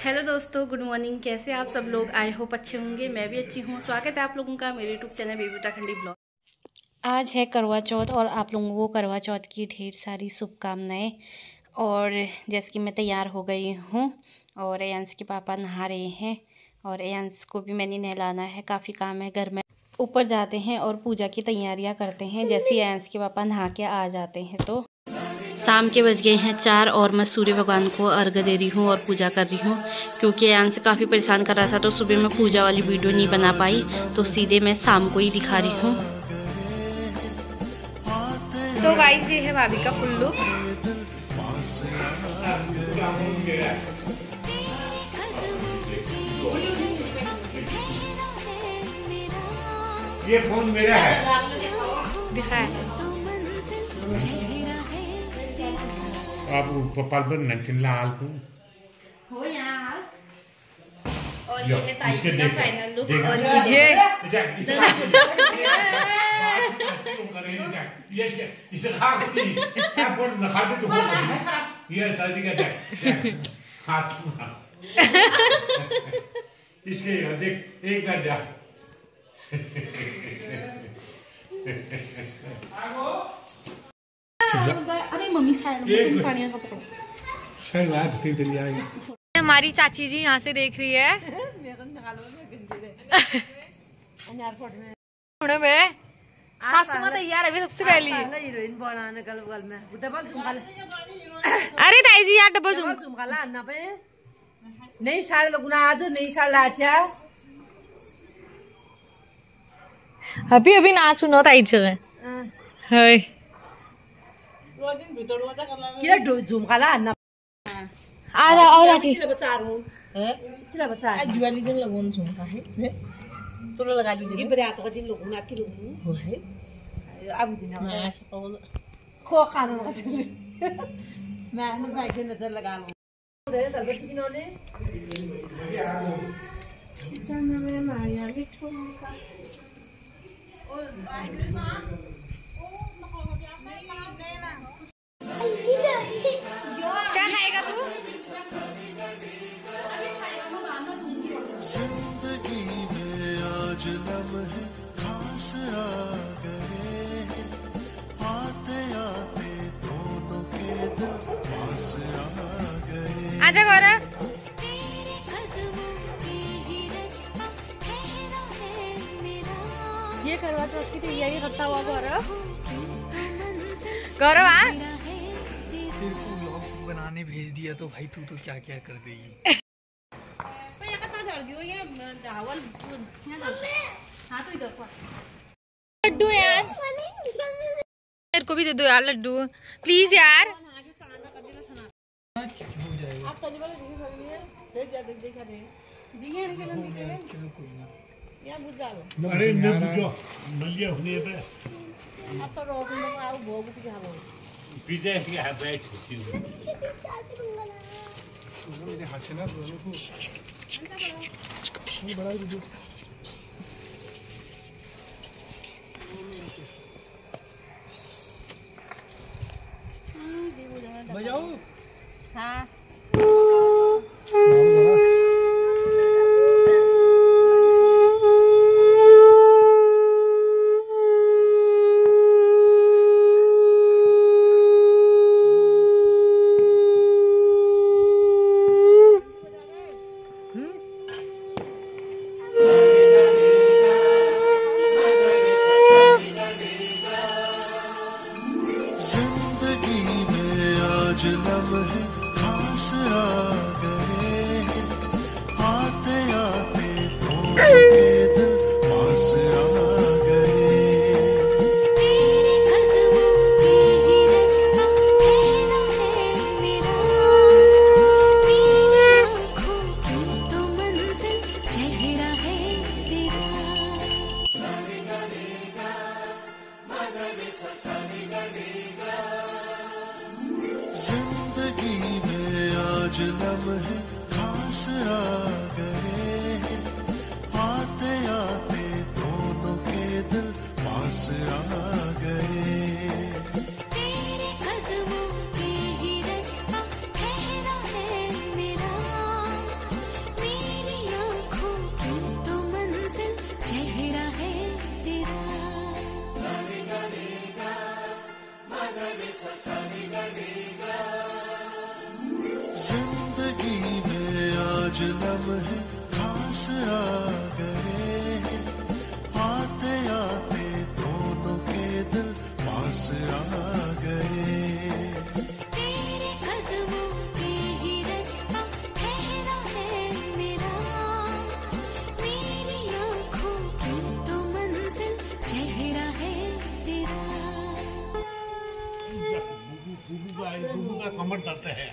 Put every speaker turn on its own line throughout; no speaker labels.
Hello दोस्तों, good morning. कैसे आप सब लोग? आई होप अच्छे होंगे। मैं भी अच्छी हूँ। स्वागत है आप लोगों का मेरे YouTube channel baby Uttarakhandi blog. आज है करवा चौथ और आप लोगों को करवा चौथ की ढेर सारी शुभकामनाएं। और जैसे कि मैं तैयार हो गई हूँ और एयांश के पापा नहा रहे हैं और एयांश को भी मैंने नहलाना है। काफ़ी काम है घर में। ऊपर जाते हैं और पूजा की तैयारियाँ करते हैं। जैसे एयांश के पापा नहा के आ जाते हैं तो शाम के बज गए हैं 4 और मैं सूर्य भगवान को अर्घ्य दे रही हूँ और पूजा कर रही हूँ, क्योंकि एयांश काफ़ी परेशान कर रहा था तो सुबह मैं पूजा वाली वीडियो नहीं बना पाई, तो सीधे मैं शाम को ही दिखा रही हूँ। तो गाइस, ये है भाभी का फुल लुक।
ये फोन मेरा है।
दिखाए
आप पपाल पर नचन लाल
हो यार। और ये है ताई का फाइनल लुक। और
ये इसे खा नहीं आप बोल ना खाते तो ये ताई का हाथ इसके देख एक कर जा।
अरे मम्मी तुम पानी का पकड़ो।
हमारी चाची जी यहाँ से देख रही है। तैयार अभी सबसे पहली। अरे ताई जी यार डबल झुम
नहीं साल लगुना आज नहीं साल लाचा
अभी अभी नाचू न ताई जी है
किला झुमकाला अन्ना
आ चाची
बच्चा किला बच्चा
आज दिवाली दिन लगन झुमका है तो लगा ली
ये बड़ा तो दिन लोगों ना कि लोगों
हो है
अब दिन
मैं ऐसा बोल
खो खाना मैं ने बैठ के नजर लगा लूं उधर दलबत की नोने जाना में माया मिठू का
क्या खाएगा तू?
जिंदगी में आज लम्हे खास आ गए, आते आते दोनों के दिल पास आ गए।
आजा गौरव। ये करवा चौथ की तैयारी करता हुआ गौरव। गौरव आ
बनाने भेज दिया तो भाई तू तो क्या क्या कर देगी।
तो ये कतना जल्दी हो ये चावल यहां डालते हैं। हां तो इधर पर
लड्डू है आज। मेरे को भी दे दो यार लड्डू प्लीज यार।
आप तनी वाले दी खड़ी है देख जा देख दे दिए ने के लन दिखे
चलो कोई ना
या बुझ जाओ।
अरे मैं बुझो मलिया होने पे
अब तो रोज में आओ भोग की जाओ
पिज्जा की है बैठ छी
मेरे हाथ से ना दोनों को ये बड़ा वीडियो बजाओ।
हाँ
जिंदगी में आज लम्हे खास आ गए, आते आते दोनों के दिल पास आ गए। तेरे कदमों पे ही रास्ता ठहरा है मेरा, मेरी आँखों की तो मंजिल चेहरा है तेरा। जिंदगी में आज लम्हे खास आ गए, आते आते दोनों के दिल पास आ गए। तेरे कदमों पे ही रास्ता ठहरा है मेरा,
कुछ लम्हे खास आ गए, आते आते दोनों के दिल पास आ गए।
तेरे कदमों पे ही रास्ता ठहरा है मेरा, मेरी आँखों की तो मंजिल चेहरा है तेरा।
बुबू का कमर दर्द है।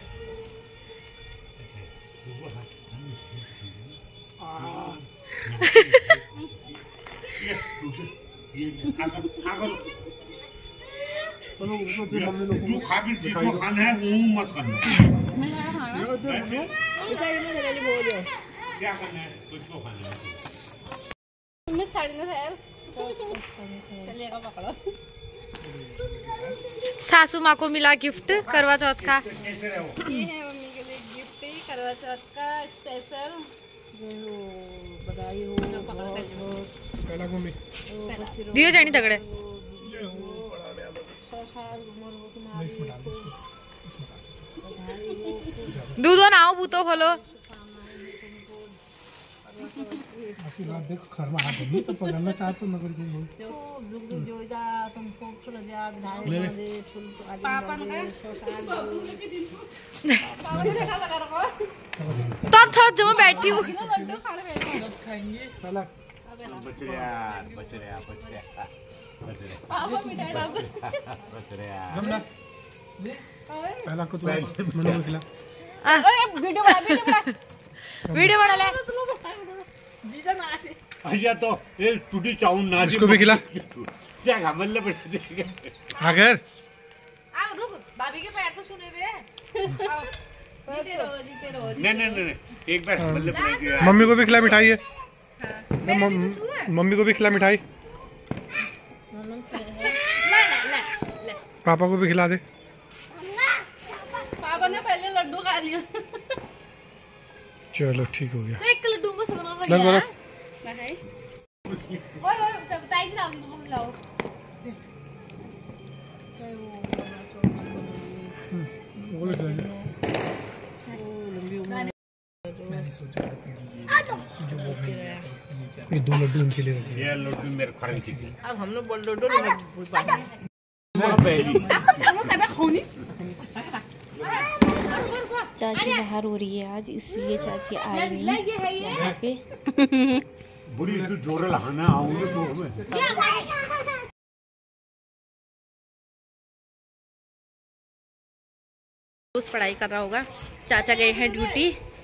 जो खाकर जिसको खाना है वो मत करना। क्या करना है कुछ को खाना है।
मैं साड़ी में है चलिएगा पकड़ो।
सासू माँ को मिला गिफ्ट करवा चौथ का।
ये है मम्मी के लिए गिफ्ट ही करवा चौथ का स्पेशल।
बधाई हो
पहला घूमी
दियो जानी तगड़े दूधो ना हो बूतो खोलो।
आशीर्वाद देखो घर में हाथ नहीं तो पकड़ना चाहते तो मगर क्यों बोल
जो जा तुमको फूल जा बधाई दे फूल पापा ने
तो था जब मैं बैठी हूँ
लड्डू खाने में
खाएंगे पहला
बचरिया
पापा मिठाई डाल
जमना पहला को तो मनु को खिला
वीडियो बना ले।
अच्छा तो ये टूटी चाउन ना
इसको भी खिला
क्या घमल्ले पड़ देगा
अगर
आओ रुक भाभी के पैर तो छूने दे। जीते रहो
नहीं एक बार घमल्ले पड़ गया।
मम्मी को भी खिला मिठाई है। मम्मी को भी खिला मिठाई। पापा को भी खिला दे।
पापा ने पहले लड्डू खा लिया।
चलो ठीक हो गया।
तो एक लड्डू में सब लोग
लग बोलो
ना है और जब ताई जी लाओ तुम लाओ
बोलो जाएगा। मैंने सोचा ये 2 लड्डू उनके लिए रखे।
ये लड्डू मेरे खाने की थी।
अब हम लोग लड्डू
चाची बाहर हो रही है आज इसलिए चाची आई नहीं यहाँ पे।
बुरी तू जोर लगाना आऊंगे तो
उस पढ़ाई कर रहा होगा। चाचा गए हैं ड्यूटी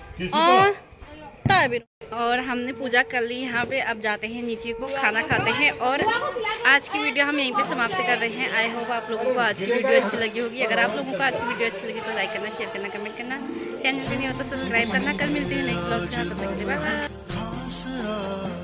और हमने पूजा कर ली यहाँ पे। अब जाते हैं नीचे को खाना खाते हैं और आज की वीडियो हम यहीं पे समाप्त कर रहे हैं। आई होप आप लोगों को आज की वीडियो अच्छी लगी होगी। अगर आप लोगों को आज की वीडियो अच्छी लगी तो लाइक करना, शेयर करना, कमेंट करना, चैनल पे नहीं हो तो सब्सक्राइब करना। कल मिलते हैं नई ब्लॉग के साथ। Bye bye.